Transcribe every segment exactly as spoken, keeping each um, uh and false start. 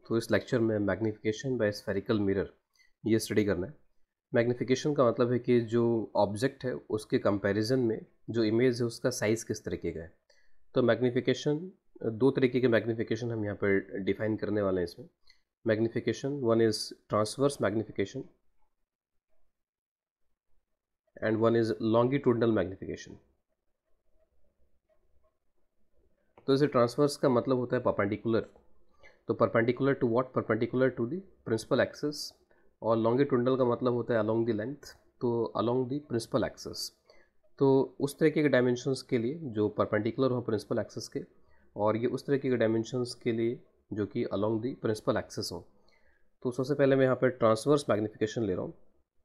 तो इस लेक्चर में मैग्नीफिकेशन बाय स्फेरिकल मिरर ये स्टडी करना है। मैग्नीफिकेशन का मतलब है कि जो ऑब्जेक्ट है उसके कंपैरिजन में जो इमेज है उसका साइज़ किस तरीके का है। तो मैग्नीफिकेशन, दो तरीके के मैग्नीफिकेशन हम यहाँ पर डिफाइन करने वाले हैं इसमें। Magnification, one is transverse magnification and one is longitudinal magnification. तो इसे ट्रांसवर्स का मतलब होता है परपेंडिकुलर, तो perpendicular to what, perpendicular to the principal axis. और लॉन्गिट्यूडनल का मतलब होता है अलोंग द लेंथ, तो अलोंग द प्रिंसिपल एक्सिस। तो उस तरीके के डायमेंशंस के लिए जो परपेंडिकुलर हो प्रिंसिपल एक्सिस के, और ये उस तरीके के डायमेंशंस के लिए जो कि अलोंग द प्रिंसिपल एक्सिस हो। तो सबसे पहले मैं यहाँ पर ट्रांसवर्स मैग्नीफिकेशन ले रहा हूँ,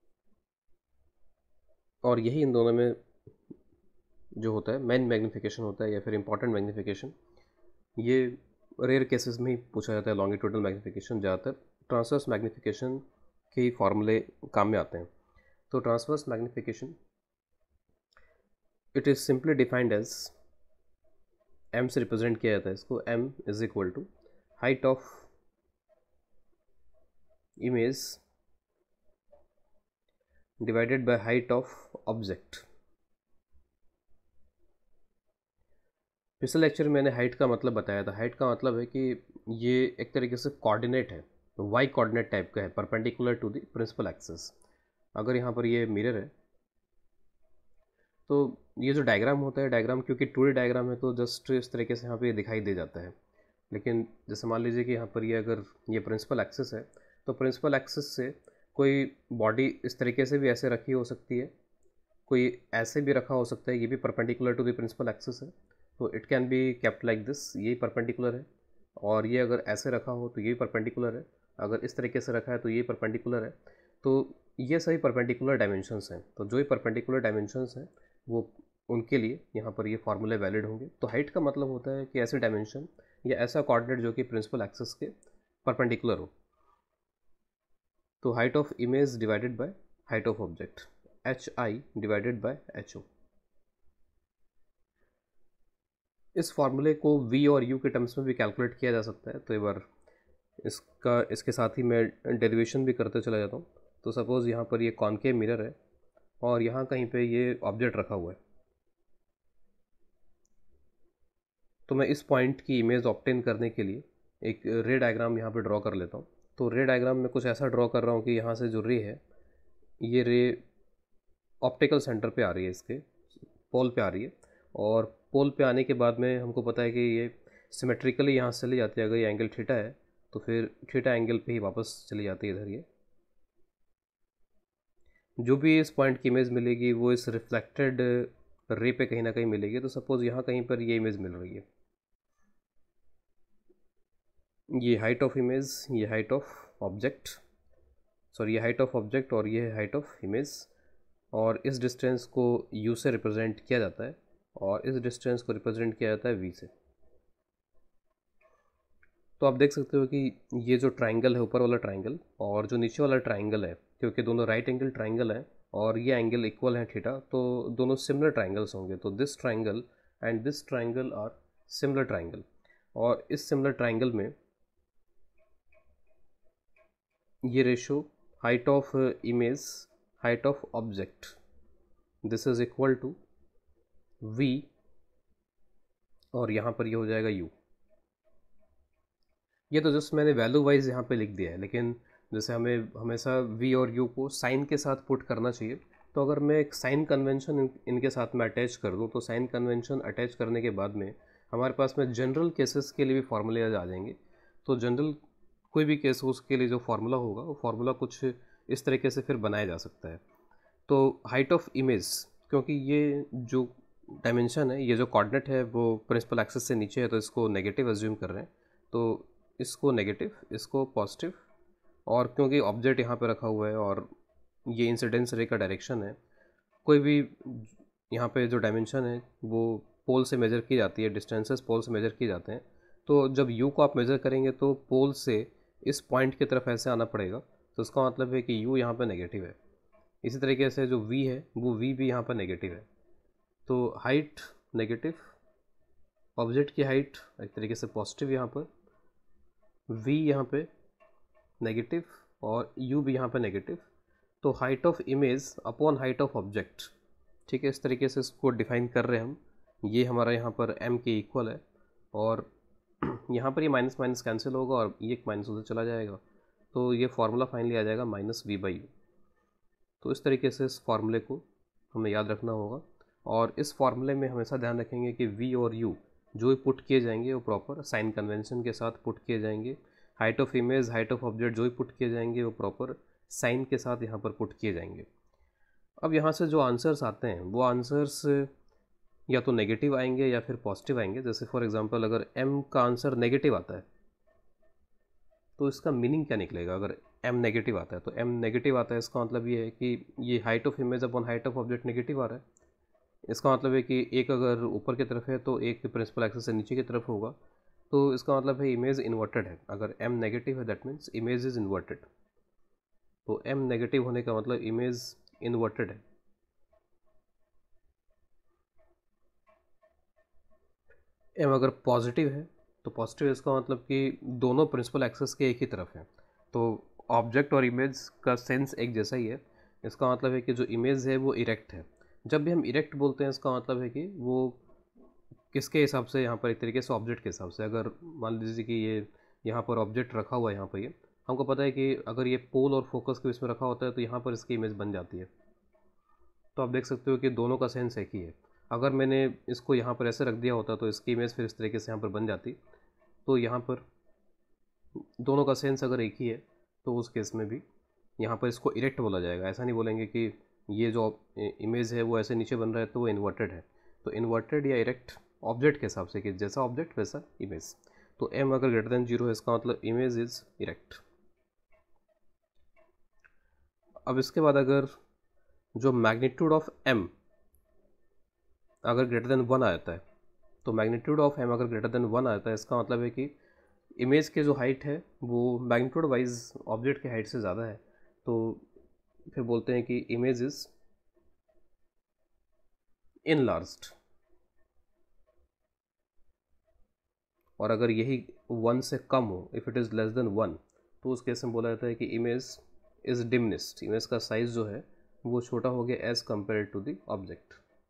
और यही इन दोनों में जो होता है मेन मैग्नीफिकेशन होता है या फिर इंपॉर्टेंट मैग्नीफिकेशन। ये रेयर केसेस में ही पूछा जाता है लॉन्गिट्यूडनल मैग्नीफिकेशन, ज़्यादातर ट्रांसवर्स मैग्नीफिकेशन के ही फॉर्मूले काम में आते हैं। तो transverse magnification it is simply defined as, M से रिप्रेजेंट किया जाता है इसको, M is equal to height of image divided by height of object. पिछले लेक्चर में मैंने हाइट का मतलब बताया था। हाइट का मतलब है कि ये एक तरीके से कोऑर्डिनेट है, वाई कोऑर्डिनेट टाइप का है, perpendicular to the principal axis. अगर यहाँ पर ये मिरर है तो ये जो डायग्राम होता है, डायग्राम क्योंकि टू डी डायग्राम है तो जस्ट इस तरीके से यहाँ पे दिखाई दे जाता है। लेकिन जैसे मान लीजिए कि यहाँ पर ये अगर ये प्रिंसिपल एक्सिस है, तो प्रिंसिपल एक्सिस से कोई बॉडी इस तरीके से भी ऐसे रखी हो सकती है, कोई ऐसे भी रखा हो सकता है, ये भी perpendicular to the principal axis है, तो it can be kept like this, ये परपेंडिकुलर है। और ये अगर ऐसे रखा हो तो ये परपेंडिकुलर है, अगर इस तरीके से रखा है तो ये परपेंडिकुलर है। तो ये सभी परपेंडिकुलर डायमेंशंस हैं। तो जो ये परपेंडिकुलर डायमेंशंस हैं वो उनके लिए यहाँ पर ये फार्मूले वैलिड होंगे। तो हाइट का मतलब होता है कि ऐसे डायमेंशन या ऐसा कोऑर्डिनेट जो कि प्रिंसिपल एक्सिस के परपेंडिकुलर हो। तो height of image divided by height of object, H I divided by H O. इस फार्मूले को v और u के टर्म्स में भी कैलकुलेट किया जा सकता है। तो एक बार इसका इसके साथ ही मैं डेरिवेशन भी करते चला जाता हूँ। तो सपोज़ यहाँ पर ये कॉनकेव मिरर है और यहाँ कहीं पे ये ऑब्जेक्ट रखा हुआ है, तो मैं इस पॉइंट की इमेज ऑब्टेन करने के लिए एक रे डायग्राम यहाँ पे ड्रॉ कर लेता हूँ। तो रे डायग्राम में कुछ ऐसा ड्रॉ कर रहा हूँ कि यहाँ से जो रे है, ये रे ऑप्टिकल सेंटर पे आ रही है, इसके पोल पे आ रही है, और पोल पे आने के बाद में हमको पता है कि ये सिमेट्रिकली यहाँ से चली जाती है। अगर ये एंगल थीटा है तो फिर थीटा एंगल पे ही वापस चली जाती है इधर। ये जो भी इस पॉइंट की इमेज मिलेगी वो इस रिफ्लेक्टेड रे पे कहीं ना कहीं मिलेगी। तो सपोज़ यहाँ कहीं पर ये इमेज मिल रही है, ये हाइट ऑफ इमेज, ये हाइट ऑफ ऑब्जेक्ट, सॉरी ये हाइट ऑफ ऑब्जेक्ट और ये हाइट ऑफ इमेज, और इस डिस्टेंस को u से रिप्रेजेंट किया जाता है और इस डिस्टेंस को रिप्रेजेंट किया जाता है v से। तो आप देख सकते हो कि ये जो ट्राइंगल है, ऊपर वाला ट्राइंगल और जो नीचे वाला ट्राइंगल है, क्योंकि दोनों राइट एंगल ट्राइंगल हैं और ये एंगल इक्वल है थीटा, तो दोनों सिमिलर ट्राइंगल्स होंगे। तो this triangle and this triangle are similar triangle, और इस सिमिलर ट्राइंगल में ये ratio height of image height of object, this is equal to v, और यहाँ पर ये हो जाएगा u। ये तो जस्ट मैंने वैल्यू वाइज यहाँ पे लिख दिया है, लेकिन जैसे हमें हमेशा v और u को साइन के साथ पुट करना चाहिए। तो अगर मैं एक साइन कन्वेंशन इन, इनके साथ में अटैच कर दूँ, तो साइन कन्वेंशन अटैच करने के बाद में हमारे पास में जनरल केसेस के लिए भी फार्मूले आ जाएंगे। तो जनरल कोई भी केस हो उसके लिए जो फार्मूला होगा वो फार्मूला कुछ इस तरीके से फिर बनाया जा सकता है। तो हाइट ऑफ इमेज, क्योंकि ये जो डायमेंशन है, ये जो कोऑर्डिनेट है वो प्रिंसिपल एक्सिस से नीचे है, तो इसको नेगेटिव एज्यूम कर रहे हैं। तो इसको नेगेटिव, इसको पॉजिटिव, और क्योंकि ऑब्जेक्ट यहाँ पे रखा हुआ है और ये इंसिडेंस रे का डायरेक्शन है, कोई भी यहाँ पे जो डायमेंशन है वो पोल से मेजर की जाती है, डिस्टेंसेस पोल से मेजर किए जाते हैं। तो जब यू को आप मेजर करेंगे तो पोल से इस पॉइंट की तरफ ऐसे आना पड़ेगा, तो इसका मतलब है कि यू यहाँ पर नेगेटिव है। इसी तरीके से जो v है वो v भी यहाँ पर नेगेटिव है। तो हाइट नेगेटिव, ऑब्जेक्ट की हाइट एक तरीके से पॉजिटिव यहाँ पर, v यहाँ पे नेगेटिव और u भी यहाँ पे नेगेटिव, तो height of image upon height of object, ठीक है, इस तरीके से इसको डिफाइन कर रहे हैं हम। ये हमारा यहाँ पर m के इक्वल है और यहाँ पर ये माइनस माइनस कैंसिल होगा और ये एक माइनस उधर चला जाएगा, तो ये फार्मूला फाइनली आ जाएगा माइनस वी बाई यू। तो इस तरीके से इस फार्मूले को हमें याद रखना होगा और इस फार्मूले में हमेशा ध्यान रखेंगे कि v और u जो भी पुट किए जाएंगे वो प्रॉपर साइन कन्वेंशन के साथ पुट किए जाएंगे। Height of image, height of object जो भी पुट किए जाएंगे वो प्रॉपर साइन के साथ यहाँ पर पुट किए जाएंगे। अब यहाँ से जो आंसर्स आते हैं वो आंसर्स या तो नेगेटिव आएंगे या फिर पॉजिटिव आएंगे। जैसे फॉर एग्जांपल अगर m का आंसर नेगेटिव आता है तो इसका मीनिंग क्या निकलेगा। अगर m नेगेटिव आता है तो m नेगेटिव आता है, इसका मतलब ये है कि ये height of image upon height of object negative आ रहा है। इसका मतलब है कि एक अगर ऊपर की तरफ है तो एक प्रिंसिपल एक्सिस से नीचे की तरफ होगा, तो इसका मतलब है इमेज इन्वर्टेड है। अगर m नेगेटिव है that means image is inverted, तो m नेगेटिव होने का मतलब इमेज इन्वर्टेड है। m अगर पॉजिटिव है तो पॉजिटिव इसका मतलब कि दोनों प्रिंसिपल एक्सिस के एक ही तरफ है, तो ऑब्जेक्ट और इमेज का सेंस एक जैसा ही है। इसका मतलब है कि जो इमेज है वो इरेक्ट है। जब भी हम इरेक्ट बोलते हैं इसका मतलब है कि वो किसके हिसाब से, यहाँ पर एक तरीके से ऑब्जेक्ट के हिसाब से। अगर मान लीजिए कि ये यहाँ पर ऑब्जेक्ट रखा हुआ है, यहाँ पर ये हमको पता है कि अगर ये पोल और फोकस के बीच में रखा होता है तो यहाँ पर इसकी इमेज बन जाती है। तो आप देख सकते हो कि दोनों का सेंस एक ही है। अगर मैंने इसको यहाँ पर ऐसे रख दिया होता तो इसकी इमेज फिर इस तरीके से यहाँ पर बन जाती। तो यहाँ पर दोनों का सेंस अगर एक ही है तो उस केस में भी यहाँ पर इसको इरेक्ट बोला जाएगा। ऐसा नहीं बोलेंगे कि ये जो इमेज है वो ऐसे नीचे बन रहा है तो वो इन्वर्टेड है। तो इन्वर्टेड या इरेक्ट ऑब्जेक्ट के हिसाब से कि जैसा ऑब्जेक्ट वैसा इमेज। तो m अगर ग्रेटर देन जीरो है इसका मतलब इमेज इज इरेक्ट। अब इसके बाद अगर जो मैग्नीट्यूड ऑफ m अगर ग्रेटर देन वन आता है, तो मैग्नीट्यूड ऑफ m अगर ग्रेटर देन वन आता है इसका मतलब है कि इमेज के जो हाइट है वो मैग्नीट्यूड वाइज ऑब्जेक्ट के हाइट से ज़्यादा है, तो फिर बोलते हैं कि इमेज इज इनलार्ज्ड। और अगर यही वन से कम हो, if it is less than one, तो उस केस में बोला जाता है कि इमेज इज़ डिमिनिश्ड। इमेज का साइज जो है वो छोटा हो गया as compare to the object.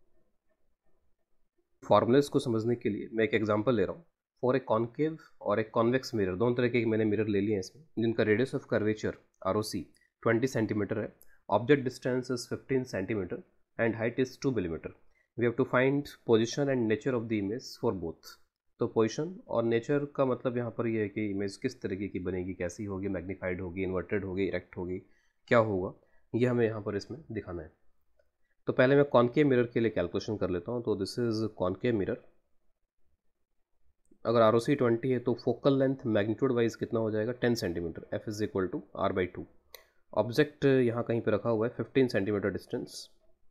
Formulas को समझने के लिए मैं एक एग्जांपल ले रहा हूँ। फॉर ए कॉन्केव और एक कॉन्वेक्स मिरर, दोनों तरह के मैंने मिरर ले लिए हैं इसमें, जिनका radius of curvature R O C twenty centimetre है, object distance is fifteen centimetre and height is two millimetre. We have to find position and nature of the image for both. तो position और nature का मतलब यहाँ पर ये है कि इमेज किस तरीके की बनेगी, कैसी होगी, मैग्नीफाइड होगी, इन्वर्टेड होगी, इरेक्ट होगी, क्या होगा, ये हमें यहाँ पर इसमें दिखाना है। तो पहले मैं कॉन्केव मिरर के लिए कैलकुलेशन कर लेता हूँ। तो दिस इज कॉन्केव मिरर। अगर आर ओ सी ट्वेंटी है तो फोकल लेंथ मैग्नीट्यूड वाइज कितना हो जाएगा, ten centimetre. F is equal to R by two. Object यहाँ कहीं पे रखा हुआ है, फिफ्टीन सेंटीमीटर डिस्टेंस।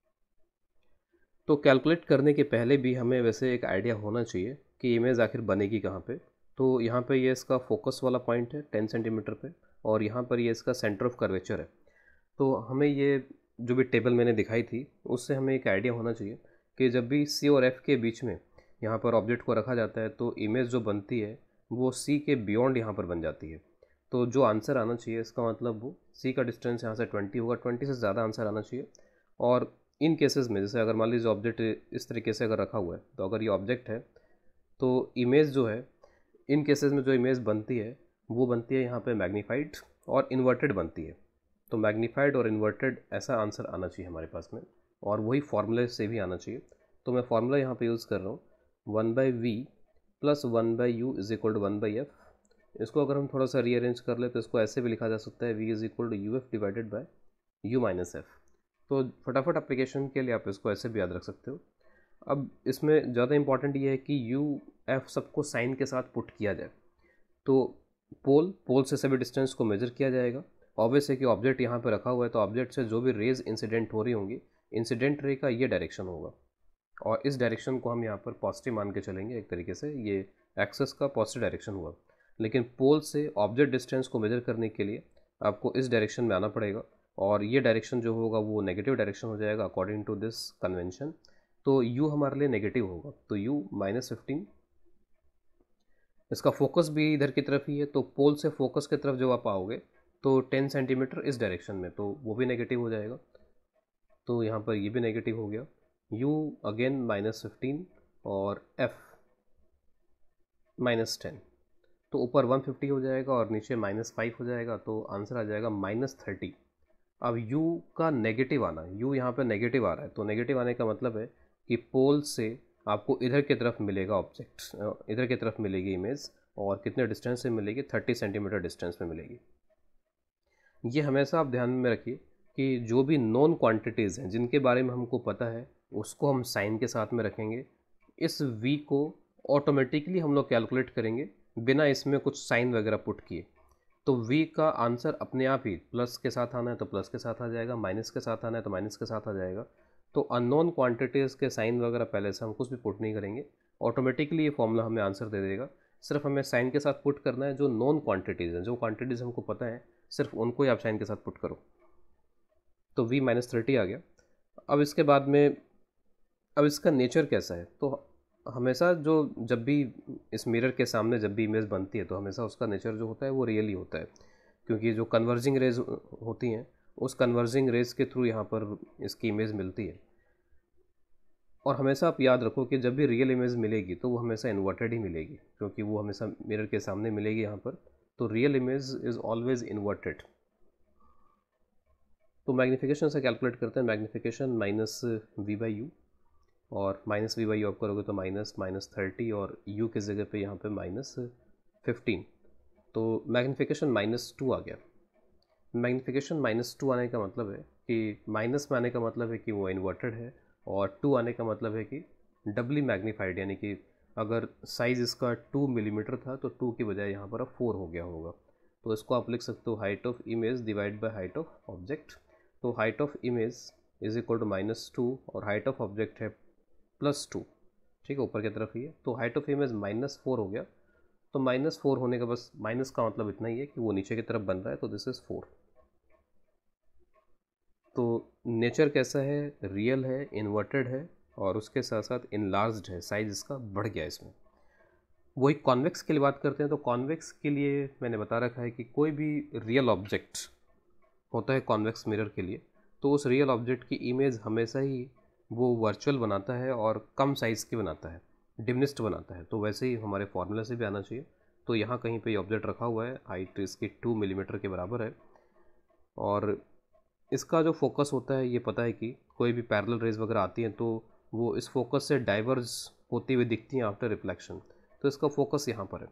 तो कैलकुलेट करने के पहले भी हमें वैसे एक आइडिया होना चाहिए कि इमेज आखिर बनेगी कहाँ पे। तो यहाँ पे ये इसका फोकस वाला पॉइंट है टेन सेंटीमीटर पे, और यहाँ पर ये इसका सेंटर ऑफ कर्वेचर है। तो हमें ये जो भी टेबल मैंने दिखाई थी उससे हमें एक आइडिया होना चाहिए कि जब भी सी और एफ के बीच में यहाँ पर ऑब्जेक्ट को रखा जाता है तो इमेज जो बनती है वो सी के बियॉन्ड यहाँ पर बन जाती है। तो जो आंसर आना चाहिए इसका मतलब वो सी का डिस्टेंस यहाँ से ट्वेंटी होगा, ट्वेंटी से ज़्यादा आंसर आना चाहिए। और इन केसेस में जैसे अगर मान लीजिए ऑब्जेक्ट इस तरीके से अगर रखा हुआ है, तो अगर ये ऑब्जेक्ट है तो इमेज जो है, इन केसेस में जो इमेज बनती है वो बनती है यहाँ पे मैग्नीफाइड और इन्वर्टेड बनती है। तो मैग्नीफाइड और इन्वर्टेड ऐसा आंसर आना चाहिए हमारे पास में, और वही फार्मूले से भी आना चाहिए। तो मैं फार्मूला यहाँ पे यूज़ कर रहा हूँ, one by we plus one by you is equal to one by F. इसको अगर हम थोड़ा सा रीअरेंज कर ले तो इसको ऐसे भी लिखा जा सकता है, V is equal to you F divided by you minus F. तो फटाफट एप्लीकेशन के लिए आप इसको ऐसे भी याद रख सकते हो। अब इसमें ज़्यादा इंपॉर्टेंट ये है कि यू एफ सबको साइन के साथ पुट किया जाए। तो पोल पोल से सभी डिस्टेंस को मेजर किया जाएगा। ऑब्वियस है कि ऑब्जेक्ट यहाँ पे रखा हुआ है तो ऑब्जेक्ट से जो भी रेज इंसिडेंट हो रही होंगी, इंसिडेंट रे का ये डायरेक्शन होगा, और इस डायरेक्शन को हम यहाँ पर पॉजिटिव मान के चलेंगे। एक तरीके से ये एक्सेस का पॉजिटिव डायरेक्शन हुआ। लेकिन पोल से ऑब्जेक्ट डिस्टेंस को मेजर करने के लिए आपको इस डायरेक्शन में आना पड़ेगा, और ये डायरेक्शन जो होगा वो नेगेटिव डायरेक्शन हो जाएगा अकॉर्डिंग टू दिस कन्वेंशन। तो u हमारे लिए नेगेटिव होगा, तो u माइनस फिफ्टीन। इसका फोकस भी इधर की तरफ ही है, तो पोल से फोकस की तरफ जब आप आओगे तो टेन सेंटीमीटर इस डायरेक्शन में, तो वो भी नेगेटिव हो जाएगा। तो यहाँ पर ये भी नेगेटिव हो गया। u अगेन माइनस फिफ्टीन और f माइनस टेन, तो ऊपर वन फिफ्टी हो जाएगा और नीचे माइनस फाइव हो जाएगा, तो आंसर आ जाएगा माइनस थर्टी। अब u का नेगेटिव आना, u यहाँ पे नेगेटिव आ रहा है, तो नेगेटिव आने का मतलब है कि पोल से आपको इधर की तरफ मिलेगा ऑब्जेक्ट, इधर की तरफ मिलेगी इमेज, और कितने डिस्टेंस से मिलेगी, थर्टी सेंटीमीटर डिस्टेंस में मिलेगी। ये हमेशा आप ध्यान में रखिए कि जो भी नॉन क्वांटिटीज़ हैं जिनके बारे में हमको पता है उसको हम साइन के साथ में रखेंगे। इस v को ऑटोमेटिकली हम लोग कैलकुलेट करेंगे बिना इसमें कुछ साइन वगैरह पुट किए। तो v का आंसर अपने आप ही प्लस के साथ आना है तो प्लस के साथ आ जाएगा, माइनस के साथ आना है तो माइनस के साथ आ जाएगा। तो अननोन क्वांटिटीज़ के साइन वगैरह पहले से हम कुछ भी पुट नहीं करेंगे, ऑटोमेटिकली ये फॉर्मूला हमें आंसर दे देगा। सिर्फ हमें साइन के साथ पुट करना है जो नॉन क्वांटिटीज़ हैं, जो क्वांटिटीज़ हमको पता है सिर्फ उनको ही आप साइन के साथ पुट करो। तो v माइनस थर्टी आ गया। अब इसके बाद में अब इसका नेचर कैसा है, तो हमेशा जो जब भी इस मिरर के सामने जब भी इमेज बनती है तो हमेशा उसका नेचर जो होता है वो रियल ही होता है, क्योंकि जो कन्वर्जिंग रेज होती हैं उस कन्वर्जिंग रेज के थ्रू यहाँ पर इसकी इमेज मिलती है। और हमेशा आप याद रखो कि जब भी रियल इमेज मिलेगी तो वो हमेशा इन्वर्टेड ही मिलेगी, क्योंकि वो हमेशा मिरर के सामने मिलेगी यहाँ पर, तो real image is always inverted. तो मैग्नीफिकेशन से कैलकुलेट करते हैं, magnification minus we by U, और माइनस वी बाई यू आप करोगे तो माइनस माइनस थर्टी, और यू की जगह पे यहाँ पे माइनस फिफ्टीन, तो मैग्नीफिकेशन माइनस टू आ गया। मैग्नीफिकेशन माइनस टू आने का मतलब है कि माइनस में आने का मतलब है कि वो इन्वर्टेड है, और टू आने का मतलब है कि डबली मैग्नीफाइड, यानी कि अगर साइज़ इसका टू मिलीमीटर था तो टू की बजाय यहाँ पर अब फोर हो गया होगा। तो इसको आप लिख सकते हो height of image divide by height of object. तो height of image is equal to minus two और हाइट ऑफ ऑब्जेक्ट है प्लस टू, ठीक है, ऊपर की तरफ ही है। तो height of image minus four हो गया। तो माइनस फोर होने का बस माइनस का मतलब इतना ही है कि वो नीचे की तरफ बन रहा है, तो दिस इज़ फोर। तो नेचर कैसा है, रियल है, इन्वर्टेड है, और उसके साथ साथ इनलार्ज्ड है, साइज इसका बढ़ गया इसमें। वही कॉन्वेक्स के लिए बात करते हैं, तो कॉन्वेक्स के लिए मैंने बता रखा है कि कोई भी रियल ऑब्जेक्ट होता है कॉन्वेक्स मिरर के लिए, तो उस रियल ऑब्जेक्ट की इमेज हमेशा ही वो वर्चुअल बनाता है और कम साइज़ की बनाता है, डिमिनिश्ड बनाता है। तो वैसे ही हमारे फॉर्मूला से भी आना चाहिए। तो यहाँ कहीं पे ऑब्जेक्ट रखा हुआ है, हाइट इसकी टू मिलीमीटर के बराबर है, और इसका जो फोकस होता है ये पता है कि कोई भी पैरेलल रेज वगैरह आती हैं तो वो इस फोकस से डाइवर्ज होती हुई दिखती हैं आफ्टर रिफ्लेक्शन, तो इसका फोकस यहाँ पर है।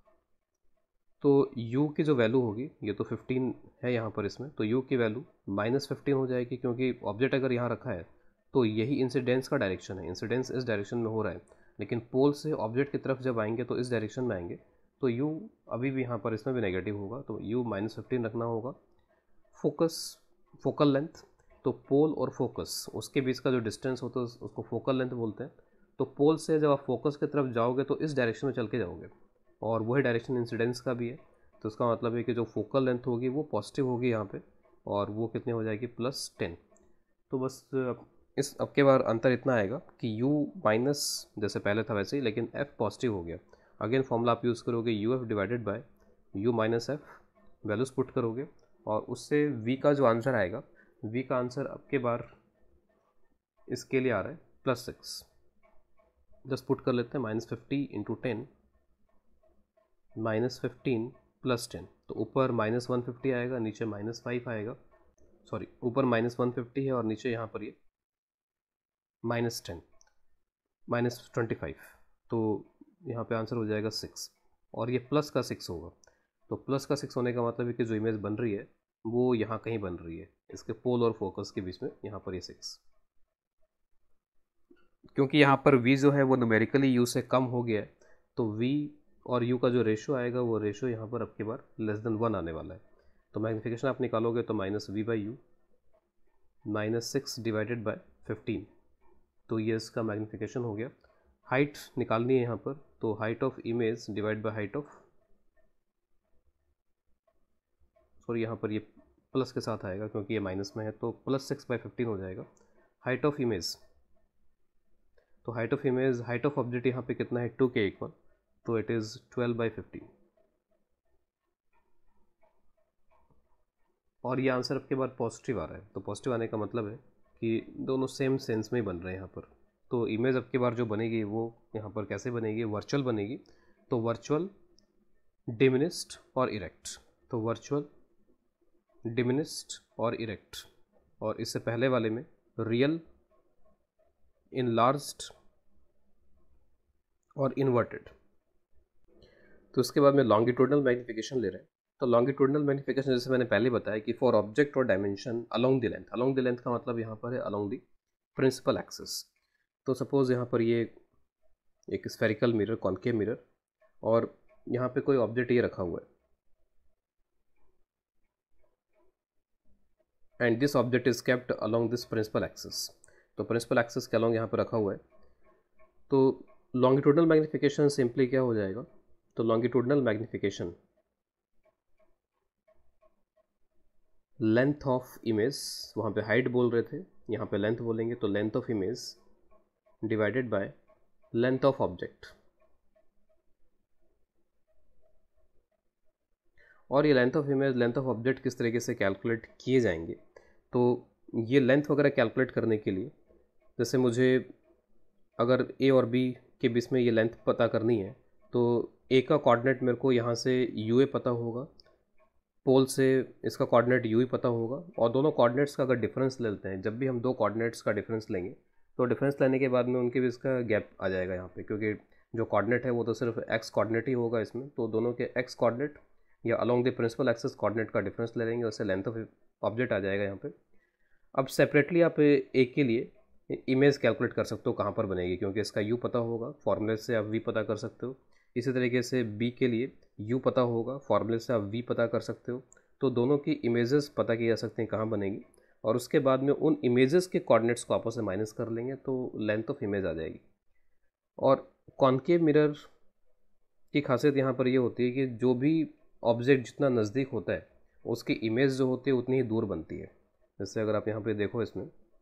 तो u की जो वैल्यू होगी, ये तो फिफ्टीन है यहाँ पर इसमें, तो u की वैल्यू माइनस फिफ्टीन हो जाएगी, क्योंकि ऑब्जेक्ट अगर यहाँ रखा है तो यही इंसिडेंस का डायरेक्शन है, इंसिडेंस इस डायरेक्शन में हो रहा है, लेकिन पोल से ऑब्जेक्ट की तरफ जब आएंगे तो इस डायरेक्शन में आएंगे, तो u अभी भी यहाँ पर इसमें भी नेगेटिव होगा, तो u माइनस फिफ्टीन रखना होगा। फोकस, फोकल लेंथ, तो पोल और फोकस उसके बीच का जो डिस्टेंस होता है उसको फोकल लेंथ बोलते हैं। तो पोल से जब आप फोकस की तरफ जाओगे तो इस डायरेक्शन में चल के जाओगे, और वही डायरेक्शन इंसिडेंस का भी है, तो इसका मतलब है कि जो फोकल लेंथ होगी वो पॉजिटिव होगी यहाँ पे, और वो कितने हो जाएगी, प्लस टेन। तो बस इस अब के बार अंतर इतना आएगा कि u माइनस जैसे पहले था वैसे ही, लेकिन f पॉजिटिव हो गया। अगेन फॉर्मूला आप यूज़ करोगे U F divided by U minus F, values put करोगे और उससे v का जो आंसर आएगा, v का आंसर अब के बार इसके लिए आ रहा है प्लस सिक्स। जस्ट पुट कर लेते हैं, minus fifty into ten minus fifteen plus ten, तो ऊपर माइनस वन फिफ्टी आएगा, नीचे माइनस फाइव आएगा, सॉरी ऊपर माइनस वन फिफ्टी है और नीचे यहाँ पर ये minus ten, minus twenty five, तो यहाँ पे आंसर हो जाएगा सिक्स, और ये प्लस का सिक्स होगा। तो प्लस का सिक्स होने का मतलब है कि जो इमेज बन रही है वो यहाँ कहीं बन रही है, इसके पोल और फोकस के बीच में, यहाँ पर ये सिक्स, क्योंकि यहाँ पर v जो है वो न्यूमेरिकली u से कम हो गया है, तो v और u का जो रेशो आएगा वो रेशो यहाँ पर अब की बार लेस देन वन आने वाला है। तो मैग्नीफिकेशन आप निकालोगे तो minus we by you minus six divided by fifteen, तो ये इसका मैग्नीफिकेशन हो गया। हाइट निकालनी है यहाँ पर, तो height of image divide by height of, sorry यहाँ पर ये प्लस के साथ आएगा क्योंकि ये माइनस में है, तो प्लस सिक्स बाई फिफ्टीन हो जाएगा। हाइट ऑफ इमेज, तो height of image, height of object यहाँ पे कितना है, टू के इक्वल, तो it is twelve by fifty. और ये आंसर आपके बाद पॉजिटिव आ रहा है, तो पॉजिटिव आने का मतलब है कि दोनों सेम सेंस में ही बन रहे हैं यहाँ पर। तो इमेज अब की बार जो बनेगी वो यहाँ पर कैसे बनेगी, वर्चुअल बनेगी। तो वर्चुअल, डिमिनिस्ड और इरेक्ट। तो वर्चुअल, डिमिनिस्ड और इरेक्ट। और इससे पहले वाले में रियल, इनलार्ज्ड और इन्वर्टेड। तो उसके बाद में लॉन्गिट्यूडनल मैग्निफिकेशन ले रहे हैं। तो लॉन्गिट्यूडनल मैग्निफिकेशन जैसे मैंने पहले बताया कि फॉर ऑब्जेक्ट और dimension along the length. Along the length का मतलब यहाँ पर है अलोंग द प्रिंसिपल एक्सिस। तो सपोज यहाँ पर ये एक स्फेरिकल मिरर, कॉन्केव मिरर, और यहाँ पे कोई ऑब्जेक्ट ये रखा हुआ है and this object is kept along this principal axis. तो प्रिंसिपल एक्सिस के अलोंग यहाँ पर रखा हुआ है। तो लॉन्गिट्यूडनल मैग्निफिकेशन सिंपली क्या हो जाएगा, तो longitudinal magnification length of image, वहाँ पे हाइट बोल रहे थे, यहाँ पे लेंथ बोलेंगे, तो length of image divided by length of object. और ये length of image, length of object किस तरीके से कैलकुलेट किए जाएंगे, तो ये लेंथ वगैरह कैलकुलेट करने के लिए जैसे मुझे अगर ए और बी के बीच में ये लेंथ पता करनी है, तो ए का कोऑर्डिनेट मेरे को यहाँ से यू ए पता होगा, पोल से इसका कोऑर्डिनेट यू ही पता होगा, और दोनों कोऑर्डिनेट्स का अगर डिफरेंस ले लेते हैं, जब भी हम दो कोऑर्डिनेट्स का डिफरेंस लेंगे तो डिफरेंस लेने के बाद में उनके बीच का गैप आ जाएगा यहाँ पे, क्योंकि जो कोऑर्डिनेट है वो तो सिर्फ एक्स कोऑर्डिनेट ही होगा इसमें, तो दोनों के एक्स कोऑर्डिनेट या along the principal axis coordinate का डिफरेंस ले लेंगे, उससे लेंथ ऑफ ऑब्जेक्ट आ जाएगा यहाँ पे। अब सेपरेटली आप एक के लिए इमेज कैलकुलेट कर सकते हो कहाँ पर बनेगी, क्योंकि इसका यू पता होगा, फॉर्मूले से आप वी पता कर सकते हो। इसी तरीके से बी के लिए यू पता होगा, फॉर्मूले से आप वी पता कर सकते हो। तो दोनों की इमेजेस पता की जा सकती हैं कहाँ बनेगी, और उसके बाद में उन इमेजेस के कोऑर्डिनेट्स को आपस में माइनस कर लेंगे तो लेंथ ऑफ इमेज आ जाएगी। और कॉन्केव मिरर की खासियत यहाँ पर ये होती है कि जो भी ऑब्जेक्ट जितना नज़दीक होता है उसकी इमेज जो होती है उतनी ही दूर बनती है। जैसे अगर आप यहाँ पे देखो, इसमें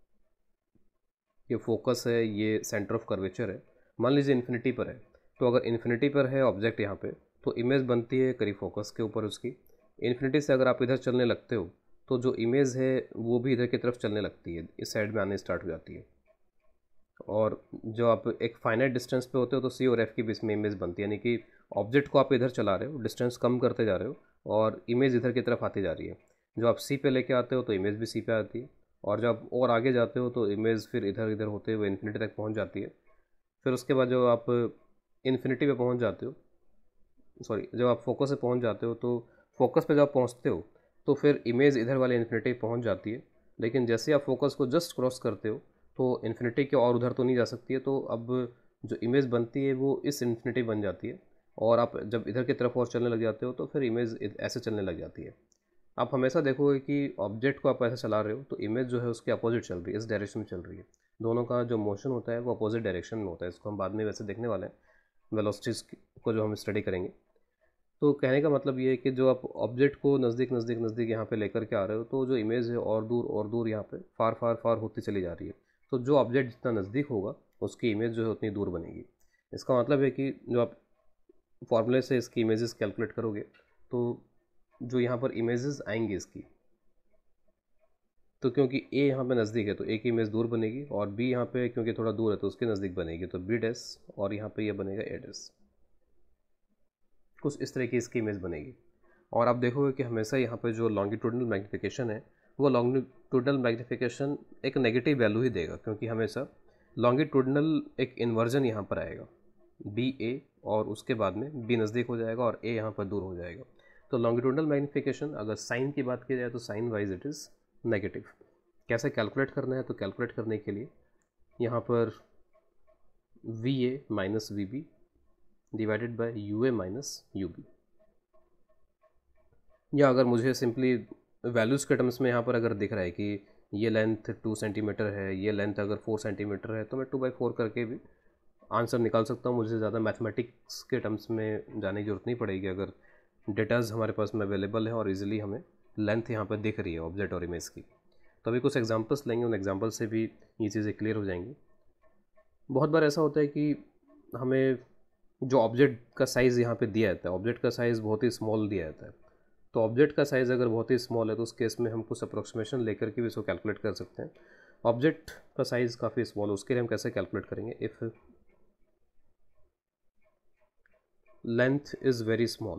ये फोकस है, ये सेंटर ऑफ कर्वेचर है, मान लीजिए इन्फिनिटी पर है, तो अगर इन्फिनिटी पर है ऑब्जेक्ट यहाँ पे, तो इमेज बनती है करीब फोकस के ऊपर उसकी। इन्फिनिटी से अगर आप इधर चलने लगते हो तो जो इमेज है वो भी इधर की तरफ चलने लगती है, इस साइड में आने स्टार्ट हो जाती है। और जो आप एक फाइनाइट डिस्टेंस पे होते हो तो सी और एफ के बीच में इमेज बनती है, यानी कि ऑब्जेक्ट को आप इधर चला रहे हो, डिस्टेंस कम करते जा रहे हो और इमेज इधर की तरफ आती जा रही है। जो आप सी पे लेके आते हो तो इमेज भी सी पे आती है, और जब और आगे जाते हो तो इमेज फिर इधर इधर होते हुए इन्फिनिटी तक पहुंच जाती है। फिर उसके बाद जब आप इन्फिनिटी पे पहुंच जाते हो, सॉरी जब आप फोकस पे पहुंच जाते हो, तो फोकस पे जब पहुंचते हो तो फिर इमेज इधर वाले इन्फिनिटी पहुंच जाती है। लेकिन जैसे आप फोकस को जस्ट क्रॉस करते हो तो इन्फिनिटी के और उधर तो नहीं जा सकती है, तो अब जो इमेज बनती है वो इस इन्फिनिटी बन जाती है, और आप जब इधर की तरफ और चलने लग जाते हो तो फिर इमेज ऐसे चलने लग जाती है। आप हमेशा देखोगे कि ऑब्जेक्ट को आप ऐसे चला रहे हो तो इमेज जो है उसके अपोजिट चल रही है, इस डायरेक्शन में चल रही है। दोनों का जो मोशन होता है वो अपोजिट डायरेक्शन में होता है, इसको हम बाद में वैसे देखने वाले हैं वेलोसिटीज़ को जो हम स्टडी करेंगे। तो कहने का मतलब ये है कि जो आप ऑब्जेक्ट को नज़दीक नज़दीक नज़दीक यहाँ पे लेकर के आ रहे हो तो जो इमेज है और दूर और दूर यहाँ पे फार फार फार होती चली जा रही है। तो जो ऑब्जेक्ट जितना नज़दीक होगा उसकी इमेज जो है उतनी दूर बनेगी। इसका मतलब है कि जो आप फॉर्मूले से इसकी इमेजेस कैलकुलेट करोगे तो जो यहाँ पर इमेजेस आएंगी इसकी, तो क्योंकि ए यहाँ पे नज़दीक है तो ए की इमेज दूर बनेगी, और बी यहाँ पे क्योंकि थोड़ा दूर है तो उसके नज़दीक बनेगी, तो बी डैश, और यहाँ पे ये यह बनेगा ए डैश। कुछ इस तरह की इसकी इमेज बनेगी। और आप देखोगे कि हमेशा यहाँ पे जो लॉन्गिट्यूडनल मैग्निफिकेशन है वो लॉन्गिट्यूडनल मैग्निफिकेशन एक नेगेटिव वैल्यू ही देगा, क्योंकि हमेशा लॉन्गिट्यूडनल एक इन्वर्जन यहाँ पर आएगा बी ए, और उसके बाद में बी नज़दीक हो जाएगा और ए यहाँ पर दूर हो जाएगा। तो लॉन्गिट्यूडनल मैग्निफिकेशन अगर साइन की बात की जाए तो sign wise it is negative. कैसे कैलकुलेट करना है, तो कैलकुलेट करने के लिए यहाँ पर v A minus v B divided by u A minus u B, या अगर मुझे सिंपली वैल्यूज़ के टर्म्स में यहाँ पर अगर दिख रहा है कि ये लेंथ टू सेंटीमीटर है, ये लेंथ अगर फोर सेंटीमीटर है, तो मैं टू बाई फोर करके भी आंसर निकाल सकता हूँ। मुझे ज़्यादा मैथमेटिक्स के टर्म्स में जाने की जरूरत नहीं पड़ेगी अगर डेटाज हमारे पास में अवेलेबल है और इजीली हमें लेंथ यहाँ पर दिख रही है ऑब्जेक्ट और इमेज की। तो अभी कुछ एग्जांपल्स लेंगे, उन एग्जांपल से भी ये चीज़ें क्लियर हो जाएंगी। बहुत बार ऐसा होता है कि हमें जो ऑब्जेक्ट का साइज़ यहाँ पे दिया जाता है, ऑब्जेक्ट का साइज़ बहुत ही स्मॉल दिया जाता है। तो ऑब्जेक्ट का साइज़ अगर बहुत ही स्मॉल है तो उस केस में हम कुछ अप्रोक्सीमेशन लेकर के भी इसको कैलकुलेट कर सकते हैं। ऑब्जेक्ट का साइज़ काफ़ी स्मॉल है, उसके लिए हम कैसे कैलकुलेट करेंगे? If length is very small.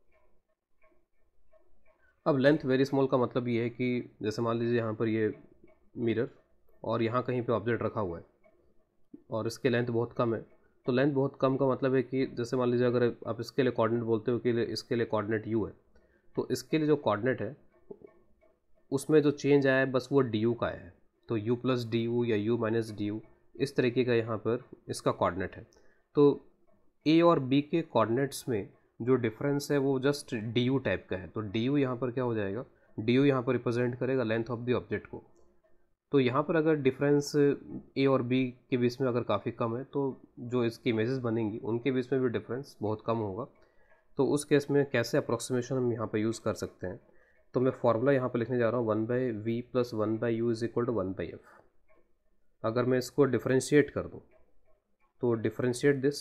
अब लेंथ वेरी स्मॉल का मतलब ये है कि जैसे मान लीजिए यहाँ पर ये मिरर और यहाँ कहीं पे ऑब्जेक्ट रखा हुआ है और इसके लेंथ बहुत कम है। तो लेंथ बहुत कम का मतलब है कि जैसे मान लीजिए अगर आप इसके लिए कोऑर्डिनेट बोलते हो कि इसके लिए कोऑर्डिनेट यू है, तो इसके लिए जो कोऑर्डिनेट है उसमें जो चेंज आया है बस वो डी यू का आया है। तो u प्लस डी यू या u माइनस डी यू इस तरीके का यहाँ पर इसका कोऑर्डिनेट है। तो a और b के कोऑर्डिनेट्स में जो डिफरेंस है वो जस्ट डी यू टाइप का है। तो डी यू यहाँ पर क्या हो जाएगा? डी यू यहाँ पर रिप्रेजेंट करेगा लेंथ ऑफ द ऑब्जेक्ट को। तो यहाँ पर अगर डिफरेंस ए और बी के बीच में अगर काफ़ी कम है तो जो इसकी इमेजेस बनेंगी उनके बीच में भी डिफरेंस बहुत कम होगा। तो उस केस में कैसे अप्रोक्सीमेशन हम यहाँ पर यूज़ कर सकते हैं? तो मैं फॉर्मूला यहाँ पर लिखने जा रहा हूँ one by we plus one by you is equal to one by f. अगर मैं इसको डिफ्रेंशिएट कर दूँ तो डिफ्रेंशिएट दिस,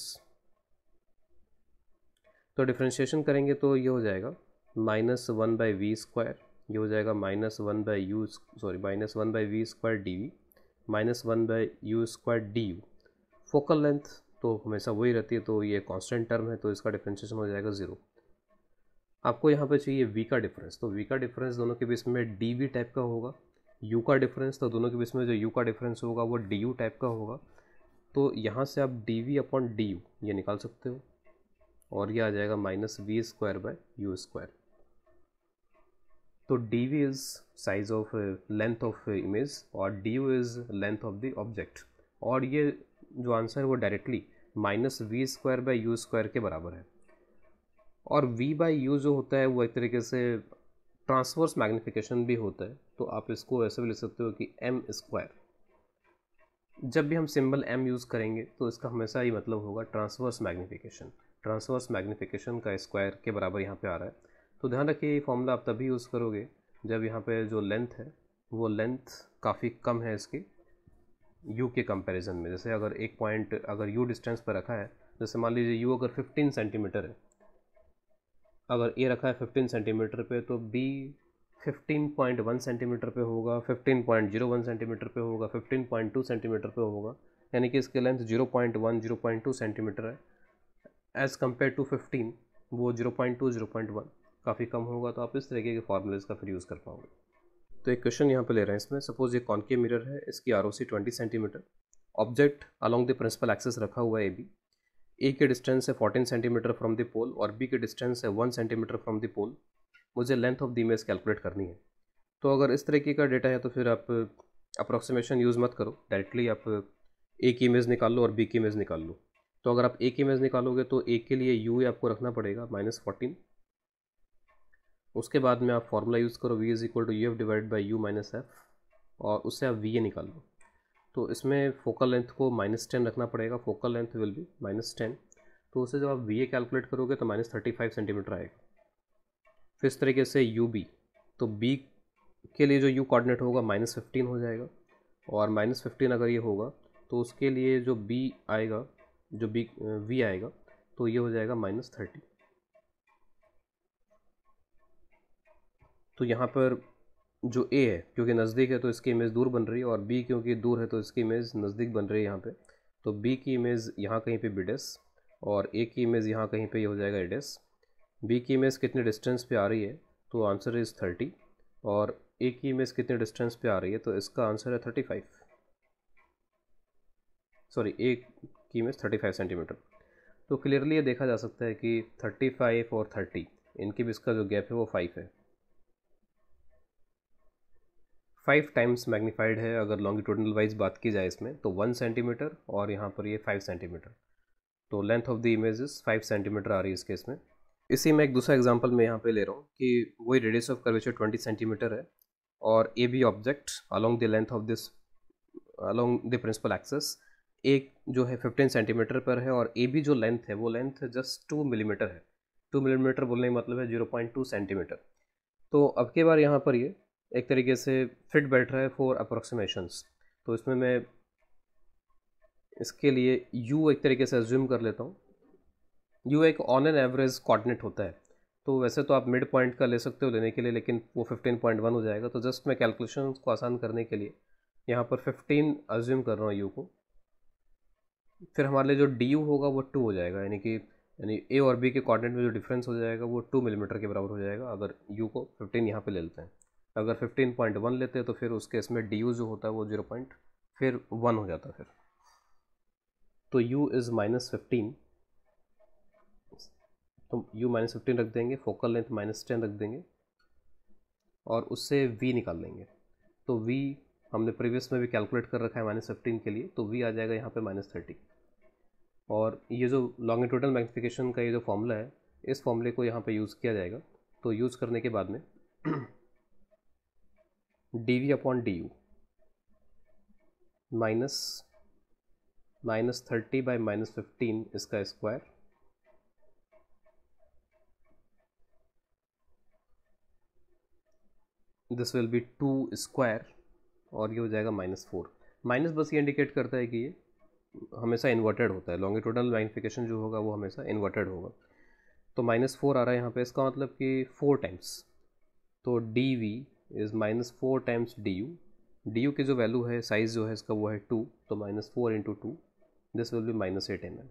तो डिफ्रेंशिएशन करेंगे तो ये हो जाएगा minus one by v square, ये हो जाएगा minus one by u sorry minus one by v square d v minus one by u square d u. Focal length तो हमेशा वही रहती है तो ये कांस्टेंट टर्म है तो इसका डिफरेंशिएशन हो जाएगा ज़ीरो। आपको यहाँ पे चाहिए v का डिफरेंस, तो v का डिफरेंस दोनों के बीच में डी वी टाइप का होगा। u का डिफरेंस तो दोनों के बीच में जो u का डिफरेंस होगा वो डी यू टाइप का होगा। तो यहाँ से आप d v upon d u ये निकाल सकते हो और ये आ जाएगा minus v square by u square. तो d v is size of length of image और d u is length of the object, और ये जो आंसर है वो directly minus v square by u square के बराबर है। और v बाई यू जो होता है वो एक तरीके से ट्रांसवर्स मैग्निफिकेशन भी होता है। तो आप इसको ऐसे भी लिख सकते हो कि m स्क्वायर, जब भी हम सिंबल m यूज़ करेंगे तो इसका हमेशा ही मतलब होगा ट्रांसवर्स मैग्निफिकेशन। ट्रांसवर्स मैग्निफिकेशन का स्क्वायर के बराबर यहाँ पे आ रहा है। तो ध्यान रखिए ये फॉर्मूला आप तभी यूज़ करोगे जब यहाँ पे जो लेंथ है वो लेंथ काफ़ी कम है इसकी u के कंपैरिजन में। जैसे अगर एक पॉइंट अगर u डिस्टेंस पर रखा है, जैसे मान लीजिए u अगर फिफ्टीन सेंटीमीटर है, अगर ए रखा है फिफ्टीन सेंटीमीटर पे तो B fifteen point one centimetre पे होगा, fifteen point zero one centimetre पे होगा, फिफ्टीन पॉइंट टू सेंटीमीटर पे होगा, यानी कि इसके length zero point one zero point two centimetre है एज़ कम्पेयर टू फिफ्टीन, वो zero point two zero point one काफ़ी कम होगा। तो आप इस तरीके के फार्मूलेज का फिर यूज़ कर पाओगे। तो एक क्वेश्चन यहाँ पे ले रहे हैं इसमें, सपोज ये कॉन्केव मिरर है, इसकी R O C twenty centimetre, object along the principal axis रखा हुआ है ए बी, ए की डिस्टेंस है fourteen centimetre from the pole और बी की डिस्टेंस है one centimetre from the pole. मुझे length of the image calculate करनी है। तो अगर इस तरीके का डेटा है तो फिर आप अप्रॉक्सीमेशन यूज़ मत करो, डायरेक्टली आप ए की इमेज निकाल लो और बी की इमेज निकाल लो। तो अगर आप ए की इमेज निकालोगे तो ए के लिए यू आपको रखना पड़ेगा माइनस फोर्टीन, उसके बाद में आप फॉर्मूला यूज़ करो v is equal to you f divide by you minus f, और उससे आप वी ए निकाल लो। तो इसमें फोकल लेंथ को माइनस टेन रखना पड़ेगा, focal length will be minus ten. तो उससे जब आप वी ए कैलकुलेट करोगे तो माइनस थर्टी फाइव सेंटीमीटर आएगा। फिर इस तरीके से यू बी, तो बी के लिए जो यू कोऑर्डिनेट होगा माइनस फिफ्टीन हो जाएगा, और माइनस फिफ्टीन अगर ये होगा तो उसके लिए जो बी आएगा, जो बी वी आएगा, तो ये हो जाएगा माइनस थर्टी। तो यहाँ पर जो ए है क्योंकि नज़दीक है तो इसकी इमेज दूर बन रही है, और बी क्योंकि दूर है तो इसकी इमेज नज़दीक बन रही है यहाँ पे। तो बी की इमेज यहाँ कहीं पे बी डेस और ए की इमेज यहाँ कहीं पे ये हो जाएगा ए डेस। बी की इमेज कितने डिस्टेंस पे आ रही है तो आंसर इज़ थर्टी, और ए की इमेज कितने डिस्टेंस पे आ रही है तो इसका आंसर है थर्टी फाइव, सॉरी ए की इमेज थर्टी फाइव सेंटीमीटर। तो क्लियरली ये देखा जा सकता है कि थर्टी फाइव और थर्टी इनके बीच का जो गैप है वो फाइव है, फाइव टाइम्स मैग्नीफाइड है। अगर लॉन्गिट्यूडनल वाइज बात की जाए इसमें तो वन सेंटीमीटर और यहाँ पर ये फाइव सेंटीमीटर, तो length of the image is five centimetre आ रही है इस केस में। इसी में एक दूसरा एग्जांपल मैं यहाँ पे ले रहा हूँ कि वही radius of curvature twenty centimetre है और A B object along the length of this along the principal axis एक जो है फिफ्टीन सेंटीमीटर पर है, और ए बी जो लेंथ है वो लेंथ जस्ट टू मिलीमीटर है। टू मिलीमीटर बोलने का मतलब है जीरो पॉइंट टू सेंटीमीटर। तो अब के बार यहाँ पर ये एक तरीके से फिट बैठ रहा है फॉर अप्रोक्सीमेशंस। तो इसमें मैं इसके लिए u एक तरीके से अज्यूम कर लेता हूँ यू एक ऑन एन एवरेज कोऑर्डिनेट होता है, तो वैसे तो आप मिड पॉइंट का ले सकते हो लेने के लिए, लेकिन वो फिफ्टीन पॉइंट वन हो जाएगा। तो जस्ट मैं कैलकुलेशन को आसान करने के लिए यहाँ पर फिफ्टीन अज्यूम कर रहा हूँ यू को। फिर हमारे लिए जो डी यू होगा वो टू हो जाएगा, यानी कि यानी ए और बी के कोऑर्डिनेट में जो डिफरेंस हो जाएगा वो टू मिलीमीटर के बराबर हो जाएगा, अगर यू को फिफ्टीन यहाँ पे ले लेते हैं। अगर फिफ्टीन पॉइंट वन लेते हैं तो फिर उस केस में डी यू जो होता है वो जीरो पॉइंट फिर वन हो जाता है फिर। तो u इज़ माइनस फिफ्टीन, तो u माइनस फिफ्टीन रख देंगे, फोकल लेंथ माइनस टेन रख देंगे और उससे v निकाल लेंगे। तो v हमने प्रीवियस में भी कैलकुलेट कर रखा है माइनस फिफ्टीन के लिए, तो v आ जाएगा यहाँ पे माइनस थर्टी। और ये जो लॉन्गिट्यूडल मैग्निफिकेशन का ये जो फॉर्मूला है, इस फॉर्मूले को यहाँ पे यूज़ किया जाएगा। तो यूज़ करने के बाद में d v upon d u minus minus thirty by minus fifteen इसका square, this will be two square, और ये हो जाएगा माइनस फोर। माइनस बस ये इंडिकेट करता है कि ये हमेशा इन्वर्टेड होता है, लॉन्गिट्यूडल मैग्निफिकेशन जो होगा वो हमेशा इन्वर्टेड होगा। तो माइनस फोर आ रहा है यहाँ पे, इसका मतलब कि फोर टाइम्स, तो d v is minus four times d u. D u की जो वैल्यू है, साइज़ जो है इसका वो है टू, तो minus four into two, this will be minus eight m m.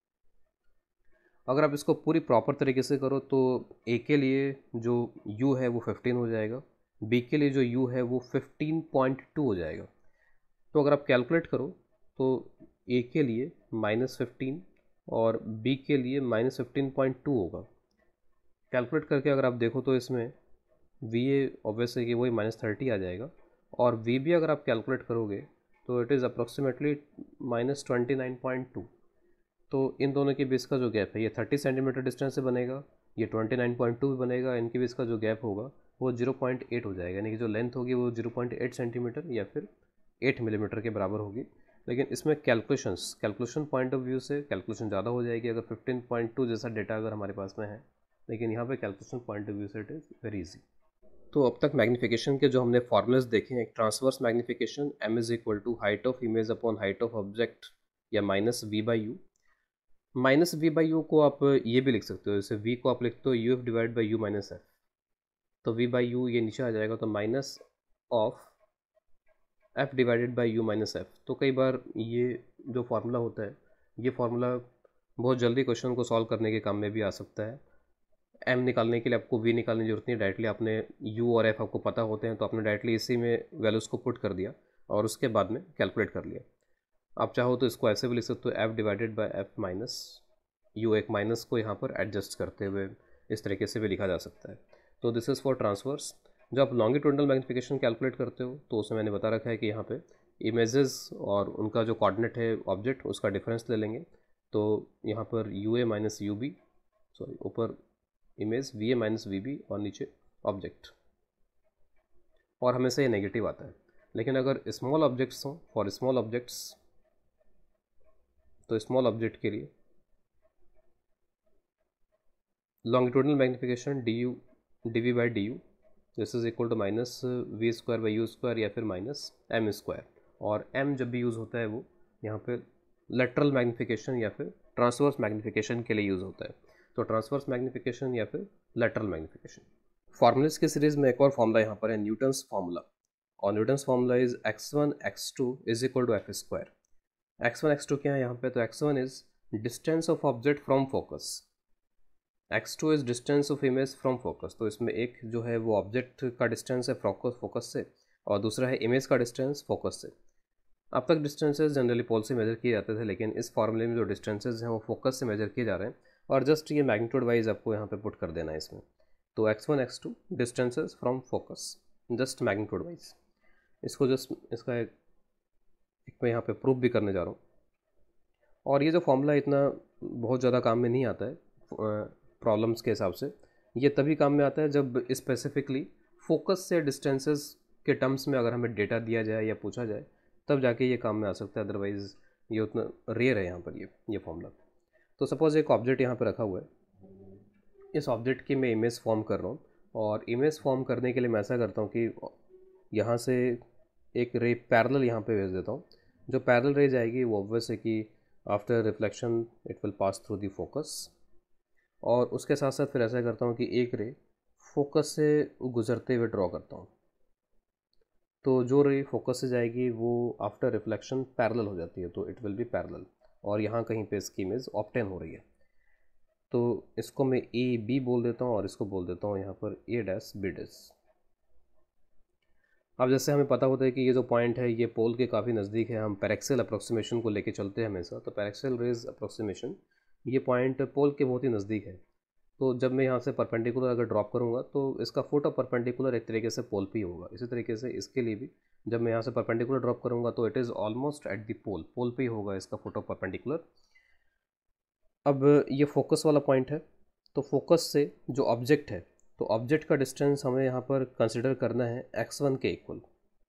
अगर आप इसको पूरी प्रॉपर तरीके से करो तो ए के लिए जो u है वो फिफ्टीन हो जाएगा, b के लिए जो u है वो फिफ्टीन पॉइंट टू हो जाएगा। तो अगर आप कैलकुलेट करो तो a के लिए माइनस फिफ्टीन और b के लिए माइनस फिफ्टीन पॉइंट टू होगा। कैलकुलेट करके अगर आप देखो तो इसमें वी ए ऑब्वियसली कि वही माइनस थर्टी आ जाएगा, और वी बी अगर आप कैलकुलेट करोगे तो it is approximately minus twenty nine point two. तो इन दोनों के बीच का जो गैप है ये थर्टी सेंटीमीटर डिस्टेंस से बनेगा, ये ट्वेंटी नाइन पॉइंट टू भी बनेगा, इनके बीच का जो गैप होगा वो जीरो पॉइंट एट हो जाएगा, यानी कि जो लेंथ होगी वो जीरो पॉइंट एट सेंटीमीटर या फिर एट मिलीमीटर के बराबर होगी। लेकिन इसमें calculations calculation point of view से कैलकुलेशन ज़्यादा हो जाएगी अगर फिफ्टीन पॉइंट टू जैसा डेटा अगर हमारे पास में है, लेकिन यहाँ पे कैलकुलेशन पॉइंट ऑफ व्यू से इट इज़ वेरी इजी। तो अब तक मैग्निफिकेशन के जो हमने फॉर्मूलाज देखे हैं, एक transverse magnification m is equal to height of image upon height of object या minus we by you. Minus we by u को आप ये भी लिख सकते हो, जैसे वी को आप लिखते हो u f divide by you minus F, तो वी बाई यू ये नीचे आ जाएगा, तो minus of f divided by you minus F. तो कई बार ये जो फार्मूला होता है, ये फार्मूला बहुत जल्दी क्वेश्चन को सॉल्व करने के काम में भी आ सकता है। एम निकालने के लिए आपको वी निकालने की जरूरत नहीं, डायरेक्टली आपने यू और एफ आपको पता होते हैं, तो आपने डायरेक्टली इसी में वैल्यूज़ को पुट कर दिया और उसके बाद में कैलकुलेट कर लिया। आप चाहो तो इसको ऐसे भी लिख सकते हो, f divided by f minus u, एक माइनस को यहाँ पर एडजस्ट करते हुए इस तरीके से भी लिखा जा सकता है। तो दिस इज़ फॉर ट्रांसवर्स। जब आप लॉन्गिट्यूडनल मैग्निफिकेशन कैलकुलेट करते हो तो उसमें मैंने बता रखा है कि यहाँ पे इमेजेस और उनका जो कोऑर्डिनेट है ऑब्जेक्ट, उसका डिफरेंस ले लेंगे। तो यहाँ पर u A minus u B, sorry ऊपर image v A minus v B और नीचे ऑब्जेक्ट, और हमेशा ये नेगेटिव आता है। लेकिन अगर स्मॉल ऑब्जेक्ट्स हों, फॉर स्मॉल ऑब्जेक्ट्स, तो स्मॉल ऑब्जेक्ट के लिए longitudinal magnification d u d v by d u this is equal to minus v square by u square या फिर माइनस एम स्क्वायर। और एम जब भी यूज़ होता है वो यहाँ पे लेटरल मैग्निफिकेशन या फिर ट्रांसवर्स मैग्निफिकेशन के लिए यूज़ होता है। तो ट्रांसवर्स मैग्निफिकेशन या फिर लेटरल मैग्निफिकेशन। फॉर्मूलाज की सीरीज में एक और फॉर्मूला यहाँ पर है, न्यूटन्स फॉर्मूला, और Newton's formula is x one x two is equal to F square. X one x two क्या है यहाँ पे, तो x one is distance of object from focus, x two is distance of image from focus. तो इसमें एक जो है वो ऑब्जेक्ट का डिस्टेंस है फोकस फोकस से, और दूसरा है इमेज का डिस्टेंस फोकस से। अब तक डिस्टेंसेस जनरली पोल से मेजर किए जाते थे, लेकिन इस फॉर्मूले में जो डिस्टेंसेस हैं वो फोकस से मेजर किए जा रहे हैं, और जस्ट ये मैग्नीट्यूड वाइज आपको यहाँ पे पुट कर देना है इसमें। तो x one x two distances from focus, just magnitude wise. इसको जस्ट इसका एक, एक मैं यहाँ पे प्रूफ भी करने जा रहा हूँ। और ये जो फॉर्मूला इतना बहुत ज़्यादा काम में नहीं आता है प्रॉब्लम्स के हिसाब से, ये तभी काम में आता है जब स्पेसिफिकली फोकस से डिस्टेंसेस के टर्म्स में अगर हमें डेटा दिया जाए या पूछा जाए, तब जाके ये काम में आ सकता है, अदरवाइज़ ये उतना रेयर है यहाँ पर ये ये फॉर्मूला। तो सपोज़ एक ऑब्जेक्ट यहाँ पर रखा हुआ है, इस ऑब्जेक्ट की मैं इमेज फॉर्म कर रहा हूँ, और इमेज फॉर्म करने के लिए मैं ऐसा करता हूँ कि यहाँ से एक रे पैरेलल यहाँ पे भेज देता हूँ। जो पैरेलल रे जाएगी वो ऑब्वियस है कि after reflection it will pass through the focus, और उसके साथ साथ फिर ऐसा करता हूँ कि एक रे फोकस से गुजरते हुए ड्रॉ करता हूँ। तो जो रे फोकस से जाएगी वो आफ्टर रिफ्लेक्शन पैरेलल हो जाती है, तो इट विल बी पैरेलल, और यहाँ कहीं पे इसकी इमेज ऑब्टेन हो रही है। तो इसको मैं ए बी बोल देता हूँ और इसको बोल देता हूँ यहाँ पर ए डैश बी डैश। अब जैसे हमें पता होता है कि ये जो पॉइंट है ये पोल के काफ़ी नज़दीक है, हम पैरेक्सिल अप्रोक्सीमेशन को लेके चलते हैं हमेशा, तो पैरेक्सिल रेज अप्रोक्सीमेशन ये पॉइंट पोल के बहुत ही नज़दीक है। तो जब मैं यहाँ से परपेंडिकुलर अगर ड्रॉप करूँगा तो इसका फोटो परपेंडिकुलर एक तरीके से पोल पे ही होगा। इसी तरीके से इसके लिए भी जब मैं यहाँ से परपेंडिकुलर ड्रॉप करूँगा तो it is almost at the pole, pole पे ही होगा इसका फोटो परपेंडिकुलर। अब ये फोकस वाला पॉइंट है, तो फोकस से जो ऑब्जेक्ट है, तो ऑब्जेक्ट का डिस्टेंस हमें यहाँ पर कंसिडर करना है एक्स वन के इक्वल।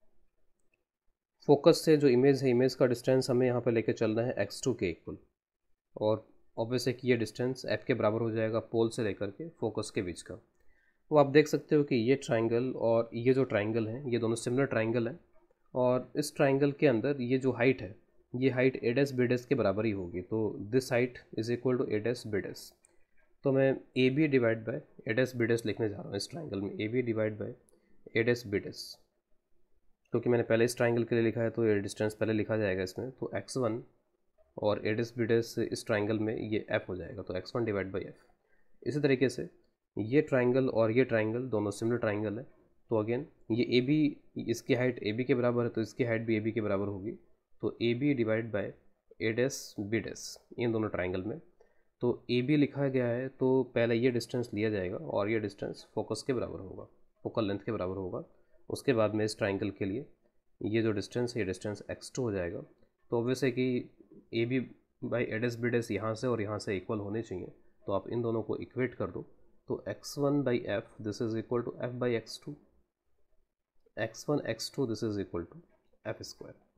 फोकस से जो इमेज है, इमेज का डिस्टेंस हमें यहाँ पर लेके चलना है एक्स टू के इक्वल, और ऑब्वियस है कि ये डिस्टेंस एफ के बराबर हो जाएगा पोल से लेकर के फोकस के बीच का। तो आप देख सकते हो कि ये ट्राइंगल और ये जो ट्राइंगल है ये दोनों सिमिलर ट्राइंगल हैं, और इस ट्राइंगल के अंदर ये जो हाइट है ये height A dash B dash के बराबर ही होगी। तो this height is equal to A dash B dash. तो मैं A B divide by A dash B dash लिखने जा रहा हूँ इस ट्राइंगल में, A B divide by A dash B dash, क्योंकि मैंने पहले इस ट्राइंगल के लिए लिखा है तो ये डिस्टेंस पहले लिखा जाएगा इसमें। तो एक्स वन और ए डैश बी डैश इस ट्राइंगल में ये एफ हो जाएगा, तो x one divide by f. इसी तरीके से ये ट्राइंगल और ये ट्राइंगल दोनों सिमिलर ट्राइंगल है, तो अगेन ये ए बी, इसकी हाइट ए बी के बराबर है तो इसकी हाइट भी ए बी के बराबर होगी। तो A B divide by A dash B dash इन दोनों ट्राइंगल में, तो ए बी लिखा गया है तो पहले ये डिस्टेंस लिया जाएगा और ये डिस्टेंस फोकस के बराबर होगा, फोकल लेंथ के बराबर होगा। उसके बाद में इस ट्राइंगल के लिए ये जो डिस्टेंस है ये डिस्टेंस एक्स टू हो जाएगा। तो ऑब्वियस है कि A B by A dash B dash यहाँ से और यहाँ से इक्वल होने चाहिए, तो आप इन दोनों को इक्वेट कर दो। तो x one by F this is equal to F by X two, X one x two this is equal to F square.